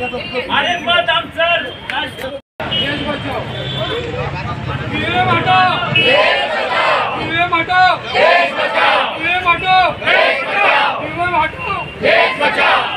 अरे मत आमचं देश बचाओ, ईव्हीएम हटाओ, देश बचाओ, ईव्हीएम हटाओ, देश बचाओ, ईव्हीएम हटाओ, देश बचाओ, ईव्हीएम हटाओ, देश बचाओ।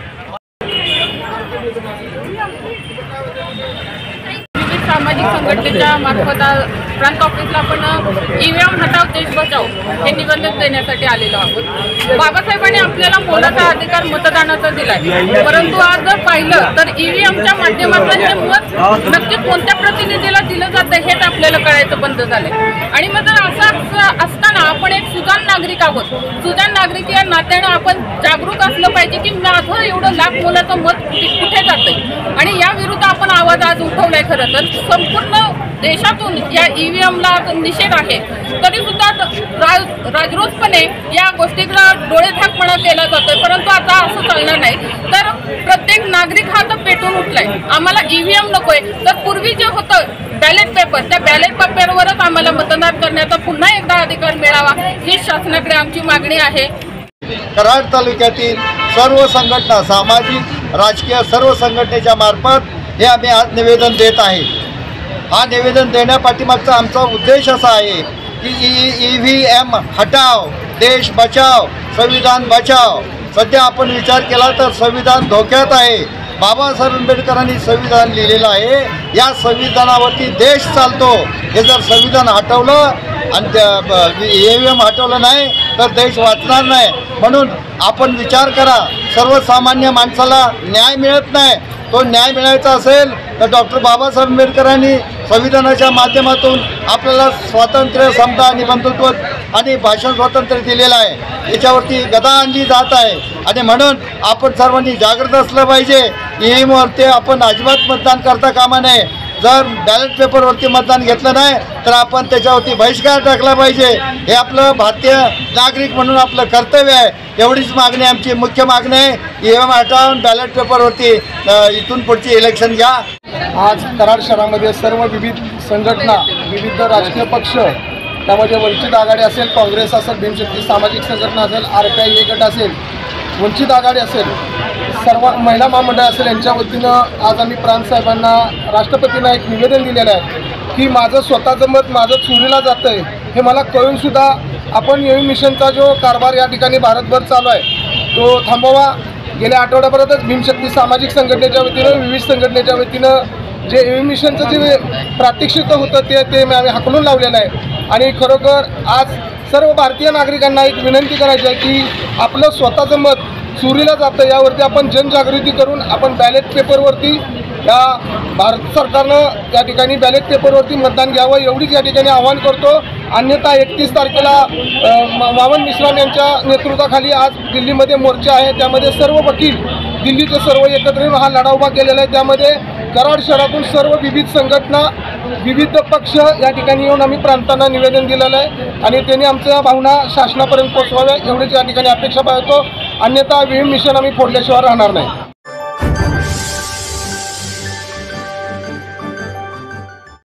सामाजिक संघटनेच्या मार्फत प्रांत ऑफिसला आपण ईव्हीएम हटाव देश बचाव हे निवेदन देण्यासाठी आलेलो आहोत। बाबासाहेबांनी आपल्याला मोलाचा अधिकार मतदानाचा दिलाय, परंतु आज जर पाहिलं तर ईव्हीएमच्या माध्यमातून हे मत नक्की कोणत्या प्रतिनिधीला दिलं जातं हेच आपल्याला कळायचं बंद झालंय। आणि मग जर असं असताना आपण एक सुजाण नागरिक आहोत, सुजाण नागरिक या नात्यानं आपण जागरूक असलं पाहिजे की माझं एवढं लाख मोलाचं मत कुठे जातंय आणि या विरुद्ध आपण आवाज आज उठवलाय। खरं तर संपूर्ण देशातून या ईव्हीएमला निषेध आहे, तरी सुद्धा राजरोसपणे या गोष्टीला डोळेझाकपणा केला जातोय, परंतु आता असं चालणार नाही। तर प्रत्येक नागरिक हा तर पेटून उठलाय, आम्हाला ईव्हीएम नकोय। तर पूर्वी जे होतं बॅलेट पेपर, त्या बॅलेट पेपरवरच आम्हाला मतदान करण्याचा पुन्हा एकदा अधिकार मिळावा ही शासनाकडे आमची मागणी आहे। कराड तालुक्यातील सर्व संघटना, सामाजिक राजकीय सर्व संघटनेच्या मार्फत हे आम्ही आज निवेदन देत आहे। हा निवेदन देण्यापाठीमागचा आमचा उद्देश असा आहे की ईव्हीएम हटाव देश बचाव, संविधान बचाव। सध्या आपण विचार केला तर संविधान धोक्यात आहे। बाबासाहेब आंबेडकरांनी संविधान लिहिलेलं आहे, या संविधानावरती देश चालतो। हे जर संविधान हटवलं आणि ईव्हीएम हटवलं नाही तर देश वाचणार नाही। म्हणून आपण विचार करा, सर्वसामान्य माणसाला न्याय मिळत नाही, तो न्याय मिळायचा असेल तर डॉक्टर बाबासाहेब आंबेडकरांनी संविधानाच्या माध्यमातून आपल्याला स्वातंत्र्य, समता आणि बंधुत्व आणि भाषण स्वातंत्र्य दिलेलं आहे। याच्यावरती गदा आणली जात आहे आणि म्हणून आपण सर्वांनी जागृत असलं पाहिजे। ईव्हीएमवरती आपण अजिबात मतदान करता कामा नये। जर बॅलेट पेपरवरती मतदान घेतलं नाही तर आपण त्याच्यावरती बहिष्कार टाकला पाहिजे। हे आपलं भारतीय नागरिक म्हणून आपलं कर्तव्य आहे। एवढीच मागणी आमची मुख्य मागणी आहे, ईव्हीएम हटावून बॅलेट पेपरवरती इथून पुढची इलेक्शन घ्या। आज कराड शहरामध्ये सर्व विविध संघटना, विविध राजकीय पक्ष, त्यामध्ये वंचित आघाडी असेल, काँग्रेस असेल, भीमशक्ती सामाजिक संघटना असेल, RPI ए गट असेल, वंचित आघाडी असेल, सर्व महिला महामंडळ असेल, यांच्या वतीनं आज आम्ही प्रांत साहेबांना, राष्ट्रपतींना एक निवेदन दिलेलं आहे की माझं स्वतःचं मत माझं चोरीला जातं आहे हे मला कळूनसुद्धा आपण ईव्हीएम मिशनचा जो कारभार या ठिकाणी भारतभर चालू आहे तो थांबवा। गेल्या आठवड्याभरातच भीमशक्ती सामाजिक संघटनेच्या वतीनं, विविध संघटनेच्या वतीनं जे ईव्हीएम मिशनचं जे प्रात्यक्षिक होतं ते आम्ही हाकलून लावलेलं आहे। आणि खरोखर आज सर्व भारतीय नागरिकांना एक विनंती करायची आहे की आपलं स्वतःचं मत चोरीला जातं, यावरती आपण जनजागृती करून आपण बॅलेट पेपरवरती या भारत सरकारनं त्या ठिकाणी बॅलेट पेपरवरती मतदान घ्यावं एवढीच या ठिकाणी आवाहन करतो। अन्यथा 31 तारखेला वामन मिश्राम यांच्या नेतृत्वाखाली आज दिल्लीमध्ये मोर्चा आहे, त्यामध्ये सर्व वकील दिल्लीचे सर्व एकत्र येऊन हा लढा उभा केलेला आहे। त्यामध्ये कराड शहरातून सर्व विविध संघटना, विविध पक्ष या ठिकाणी येऊन आम्ही प्रांतांना निवेदन दिलेलं आहे आणि त्यांनी आमच्या भावना शासनापर्यंत पोहोचवाव्या एवढीच या ठिकाणी अपेक्षा बाळगतो। अन्यथा ईव्हीएम मिशन आम्ही फोडल्याशिवाय राहणार नाही।